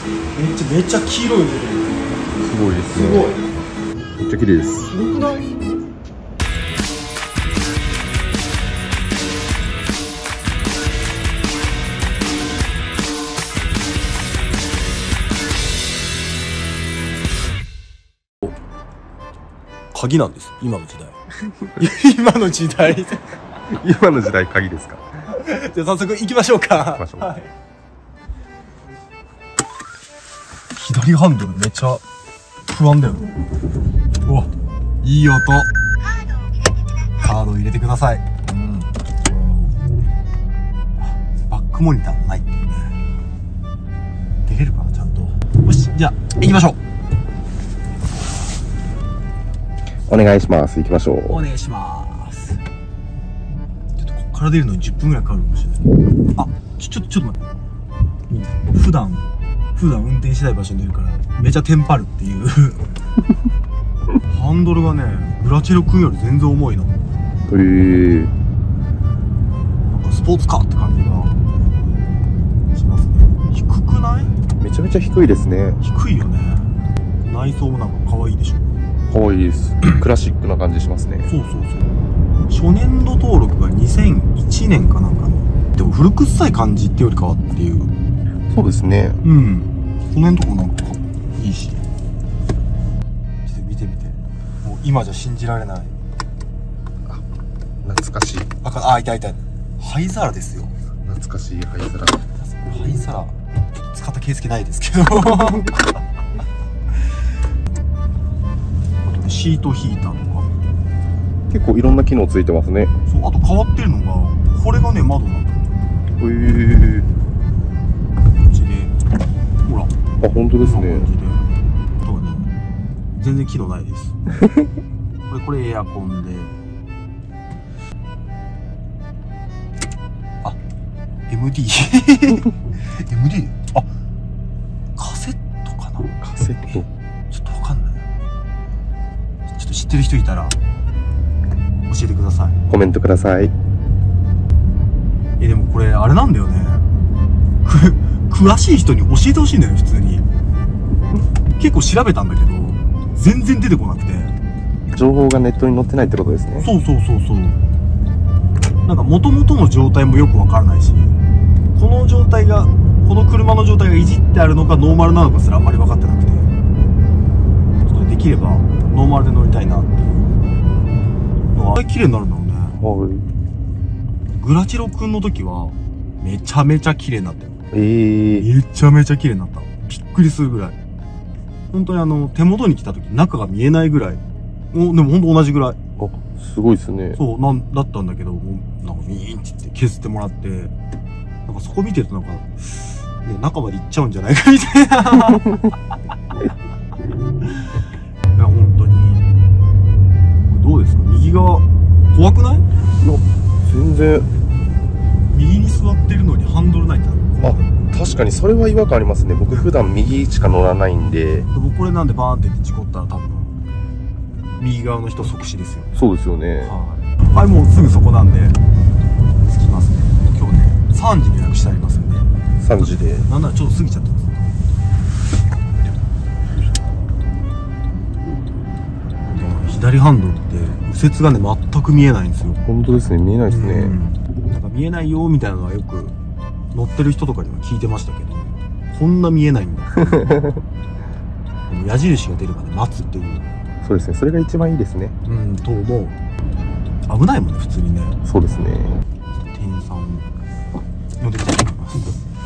めっちゃ黄色いね。 すごいですね。 すごい。 めっちゃ綺麗です。 すごくない？鍵なんですよ、今の時代。今の時代。 今の時代鍵ですか。 じゃあ早速行きましょうか。 行きましょう。 はい、左ハンドルめっちゃ不安だよ。うわ、いい音。カードを入れてください。うん。バックモニターもないっていうね。出れるかな、ちゃんと。よし、じゃあ行きましょう。 お願いします。行きましょう。 お願いします。ちょっとこっから出るのに10分ぐらいかかるかもしれない。あ、ちょっと待って。普段運転しない場所にいるからめちゃテンパるっていう。ハンドルがね、グラチェロ君より全然重いの。なんかスポーツカーって感じがしますね。低くない？ めちゃめちゃ低いですね。 低いよね。内装もなんか可愛いでしょ。 可愛いです。クラシックな感じしますね。 そう。初年度登録が2001年かなんかの。でも古臭い感じってよりかはっていう。 そうですね。 うん。この辺のとこなんかいいし。ちょっと見て。もう今じゃ信じられない。 あ、懐かしい。 いた。灰皿ですよ。 懐かしい灰皿。 灰皿。使った形跡ないですけど。シートヒーターとか結構いろんな機能ついてますね。 そう、あと変わってるのがこれがね、窓なんだよ。 こっちでほら、 あ、本当ですね。 あとはね、全然機能ないです。これエアコンで、あ、MD。 MD。 あ、カセットかな。 カセット。 ちょっとわかんない。ちょっと知ってる人いたら教えてください。 コメントください。 でもこれあれなんだよね。詳しい人に教えてほしいんだよ、普通に。結構調べたんだけど全然出てこなくて。 情報がネットに載ってないってことですね。 そう。なんか元々の状態もよくわからないし、この車の状態がいじってあるのかノーマルなのかすらあんまり分かってなくて、ちょっとできればノーマルで乗りたいなっていうのは綺麗になるんだろうね。 はい。 グラチロ君の時はめちゃめちゃ綺麗になったよ。 めめちゃめちゃ綺麗になった。びっくりするぐらい。本当に手元に来た時中が見えないぐらい。でも本当同じぐらい。 あ、すごいですね。 そう、だったんだけど、もうなんかミーンって言って削ってもらって、なんかそこ見てるとなんか、ね、中まで行っちゃうんじゃないかみたいな。いや、本当に。どうですか？右側、怖くない？いや、 全然。 右に座ってるのにハンドルないんだ。 あ、確かにそれは違和感ありますね。僕普段右しか乗らないんで。 僕これなんでバーンって事故ったら多分、右側の人即死ですよ。 そうですよね。 はい、もうすぐそこなんで、着きますね。今日ね、3時に予約してありますんで。 3時で。 なんならちょっと過ぎちゃってます。左ハンドルって右折がね、全く見えないんですよ。 本当ですね、見えないですね。 なんか見えないよみたいなのはよく乗ってる人とかには聞いてましたけど、こんな見えないんだ。でも矢印が出るまで待つっていう。 そうですね、それが一番いいですね。 と思う。危ないもんね、普通にね。 そうですね。 店員さんを呼んできたいと思います。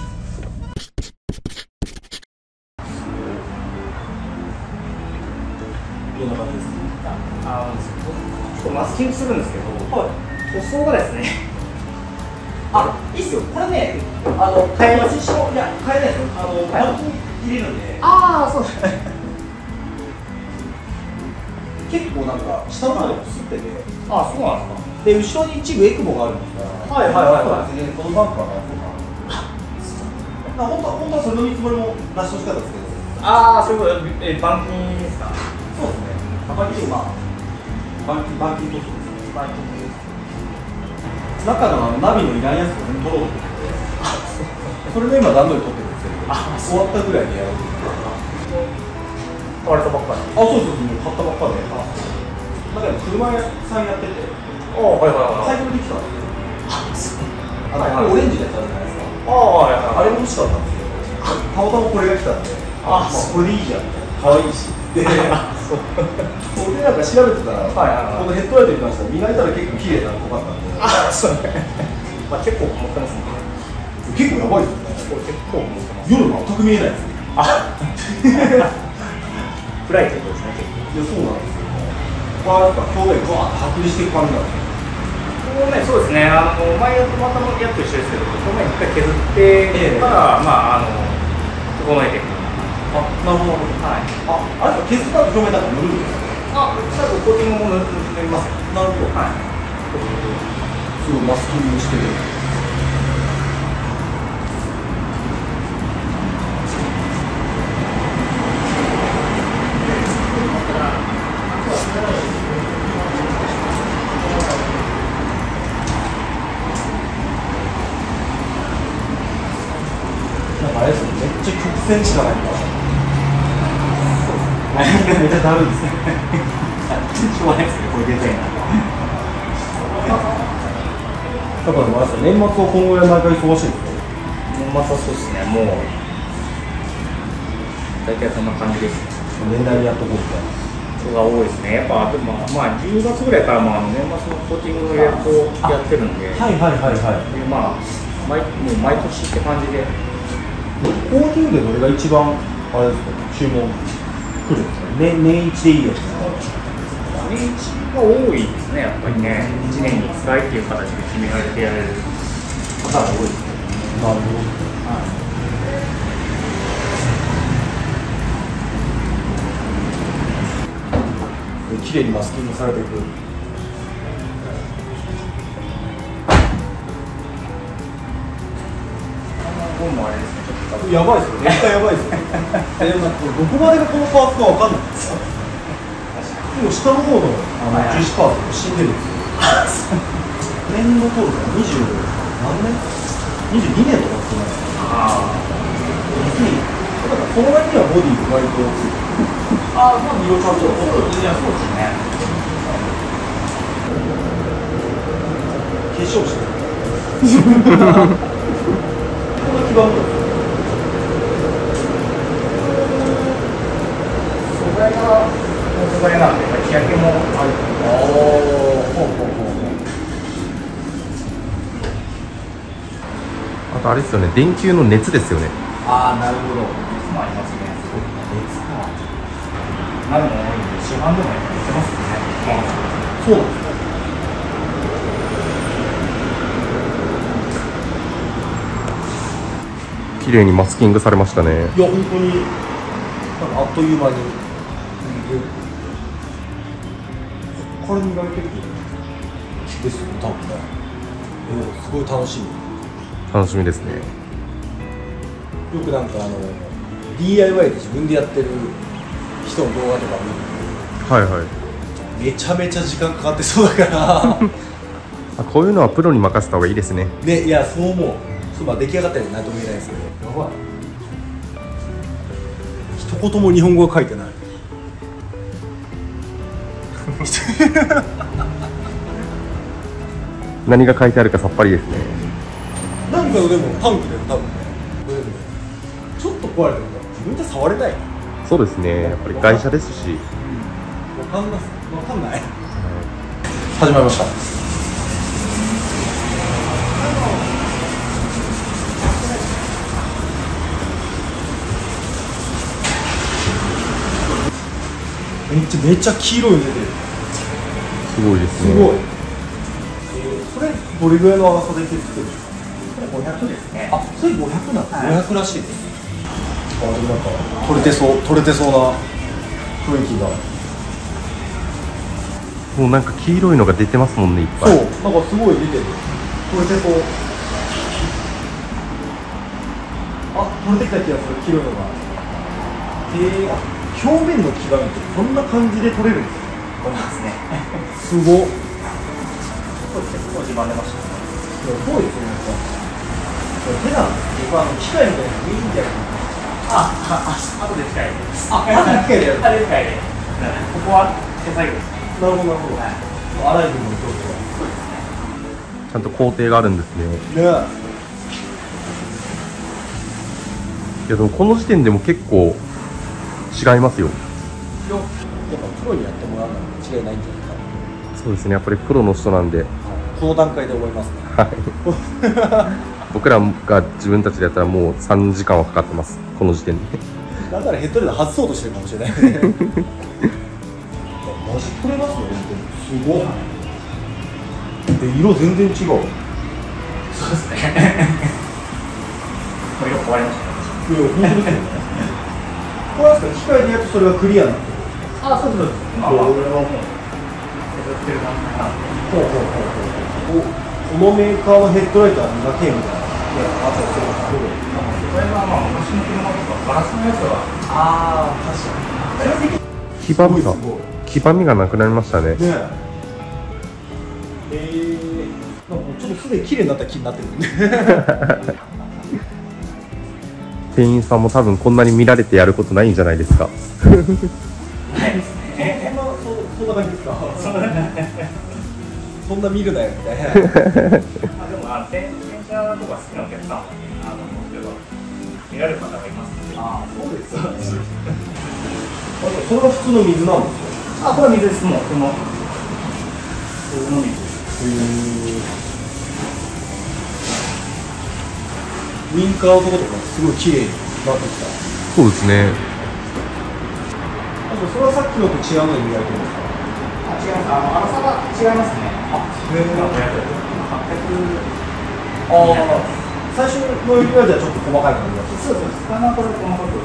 どんな感じですか？ ちょっとマスキングするんですけど、塗装がですね、いいっすよ、これね、変えます。いや、変えないですよ、板金入れるんで。そうですね。 結構なんか下の方がすってて、 そうなんですか。 で後ろに一部エクボがあるんですから、そうですね、このバンパーが本当はそれの見積もりも出してほしかったですけど、 そういうこと、板金ですか。 そうですね、板金塗装ですね。中のナビのいらんやつを取ろうと思って、それで今段取り取ってるんですけど、 終わったぐらいでやろうと買われたばっかり。 そうそうそう、もう買ったばっかで、なんか車屋さんやってて、 はいはいはい。 買い取りできたんですよ。 はいはいオレンジのやつあるじゃないですか。 はいはい。 あれも欲しかったんですよ。たまたまこれが来たんで、まあこれでいいじゃん。可愛いし。で、俺なんか調べてたら、このヘッドライトに関しては磨いたら結構綺麗なのがあったんで。 そうね。まあ結構持ってますね。 結構やばいですよね。 結構持ってます。 夜全く見えないですね。 暗いってことですね。 いや、そうなんですよ。やっぱ表面ガーッと剥離していく感じなんですよ。 そうですね。前とまたのやつと一緒ですけど、表面一回削ってからまあ整えていく。 なるほど。 はい。 あれ削った表面なんか塗るんですか？ 最後コーティングも塗りますよ。 なるほど。 はい。 すごいマスキングしてる。なんかあれですよ、めっちゃ曲線しかないから。めっちゃだるいですね。 しょうがないですね。これ出たいな。 だからもうあれですよ、年末はこのぐらい毎回忙しいんですよ。 年末はそうですね。もう大体そんな感じです。 年内にやっとこうみたいな。 人が多いですね。やっぱでもまあ10月ぐらいから年末のコーティングのやつをやってるんで、 はいはいはいはい。 でもう毎年って感じで。 コーティングでどれが一番あれですか、注文来るんですか？年一でいいやつですか？ 年一が多いですね。やっぱりね、1年に1回っていう形で決められてやれる方が多いですね。 なるほど。綺麗にマスキングされていく。 本もあれですね。ちょっとやばいですよ、絶対やばいですよ。なんかどこまでがこのパーツかわかんないんですよ。もう下の方の樹脂パーツ死んでるんですよ。年度当時は20何年 ?22 年とかってないですか？だからこの割にはボディ割とついてる。 まあ色ちゃんとそうですね。 化粧してる。こんな基盤と素材が素材なんで日焼けもある。 あとあれですよね、電球の熱ですよね。 なるほど。 熱もありますね。熱か。なるも多いんで市販でもやってますね。 そうなんですね。 綺麗にマスキングされましたね。 いや本当になんかあっという間に、これ磨いてるですよね多分ね。すごい楽しみ。 楽しみですね。 よくなんかDIY で自分でやってる人の動画とか見る。 はいはい。 めちゃめちゃ時間かかってそうだからこういうのはプロに任せた方がいいですね。 ね、いやそう思う。まあ出来上がったり何とも言えないですけど、やばい。一言も日本語が書いてない。 何が書いてあるかさっぱりですね。 なんかでもタンクで多分ね、ちょっと壊れてるから自分で触れない。 そうですね、やっぱり会社ですし。 わかんない。始まりました。めっちゃ黄色いの出てる。 すごいですね。 すごい。それどれぐらいの甘さで削ってるんですか？ これ500ですね。 それ500なんだ。 はい 500らしいです。でもなんか取れてそうな雰囲気が。 もうなんか黄色いのが出てますもんね、いっぱい。 そう、なんかすごい出てる。取れてそう。取れてきた気がする、黄色いのが。表面の黄ばみってこんな感じで取れるんですよ。 これですね。 すごっ。 これ結構自慢出ましたね。 すごいですね。手なんです。僕機械みたいな雰囲気みたいな。 後で機械で。 あ、まだ機械でやる。 あれ機械で。ここは手作業です。 なるほどなるほど。アライブの京そうですね。 ちゃんと工程があるんですね。 都。ねいやでもこの時点でも結構違いますよ。 やっぱプロにやってもらうのは違いないんじゃないかな。 そうですね、やっぱりプロの人なんで、 この段階で思いますね。 僕らが自分たちでやったらもう3時間はかかってます、この時点で。 だからヘッドレード外そうとしてるかもしれないね。マジ取れますね、本当に。すごい。で、色全然違う。 そうですね。これが終わりました。 いや、本当ですよね。これはですか、機械でやるとそれがクリアになってる。 あ、そうですそうです。 これはもう。ほうほうほうほう。このメーカーのヘッドライトは磨けみたいな。いや、あとそうこれはまあ昔の車とかガラスのやつは。ああ、確かに。 黄ばみがなくなりましたね。 ねえ。なんかもうちょっとすでに綺麗になった気になってるね。 店員さんも多分こんなに見られてやることないんじゃないですか。 ないですね。 そんな感じですか。そんな見るなよみたいな。 でも洗車とか好きなお客さんも見られる方がいますので。 ああ、そうですよね。それが普通の水なんですよ。 あ、これは水です。もうこの水です。 ウインカーのとことかすごい綺麗になってきた。 そうですね。 あとそれはさっきのと違うのに磨いてるんですか。 あ、違います。粗さが違いますね。あ、 最初の指輪じゃちょっと細かい感じだった。 そうです。これはこれ細かく。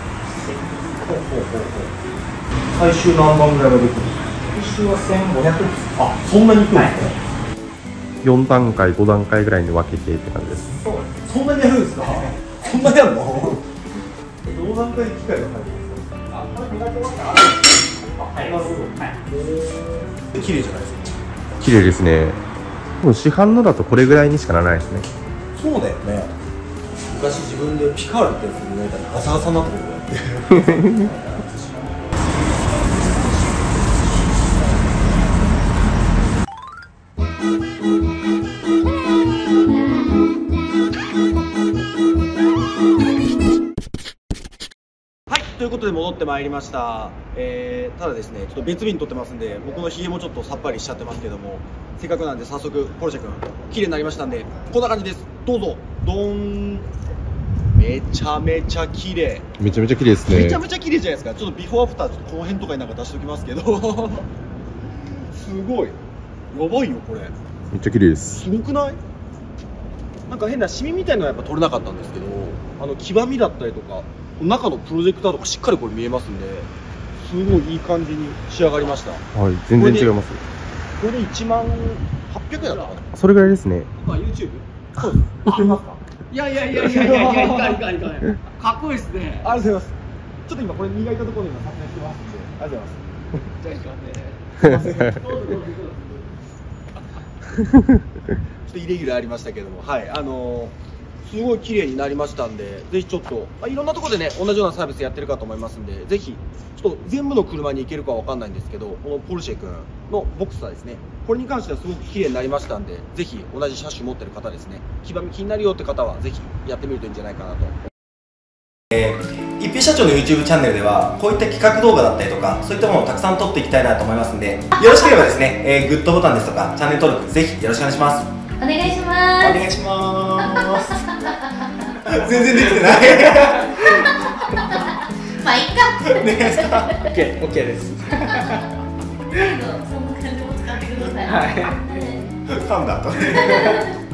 最終何番ぐらいまでいくんですか。 最終は1500です。 あ、そんなにいくんですか。 4段階5段階ぐらいに分けてって感じです。 そうです。 そんなにやるんですか。そんなにやるの。どの段階で機械が入るんですか。 あ、これ磨き終わったら。はい、なるほど。はい。 綺麗じゃないですか。 綺麗ですね。でも市販のだとこれぐらいにしかならないですね。 そうだよね。昔自分でピカールってやつ磨いたらガサガサになったことがあって。ということで戻ってまいりました。ただですね、ちょっと別日に撮ってますんで、僕のひげもちょっとさっぱりしちゃってますけども、せっかくなんで早速ポルシェ君綺麗になりましたんで、こんな感じです。どうぞ。ドーン。めちゃめちゃ綺麗。 めちゃめちゃ綺麗ですね。 めちゃめちゃ綺麗じゃないですか。ちょっとビフォーアフター、ちょっとこの辺とかになんか出しておきますけど。すごい。やばいよこれ。 めっちゃ綺麗です。 すごくない？なんか変なシミみたいなのはやっぱ取れなかったんですけど、黄ばみだったりとか。中のプロジェクターとかしっかりこれ見えますんで、すごいいい感じに仕上がりました。 はい、全然違います。 これで1万800円だったかな。 それぐらいですね。 まあ YouTube。そうです。ありますか。 いやいかん。かっこいいですね。 ありがとうございます。ちょっと今これ磨いたところで今撮影してますんで、ありがとうございます。じゃあいかんね。どうぞ。ちょっとイレギュラーありましたけども、はい、すごい綺麗になりましたんで、ぜひちょっと、いろんなところでね、同じようなサービスやってるかと思いますんで、ぜひ、ちょっと全部の車に行けるかわかんないんですけど、このポルシェ君のボクサーですね、これに関してはすごく綺麗になりましたんで、ぜひ同じ車種持ってる方ですね、黄ばみ気になるよって方は、ぜひやってみるといいんじゃないかなと。一平社長の YouTube チャンネルではこういった企画動画だったりとかそういったものをたくさん撮っていきたいなと思いますんで、よろしければですね、グッドボタンですとかチャンネル登録ぜひよろしくお願いします。 お願いします。 お願いします全然できてないまあいいか。 お願いします。OK です。 最後そんな感じも使ってください。 はい。ファンだと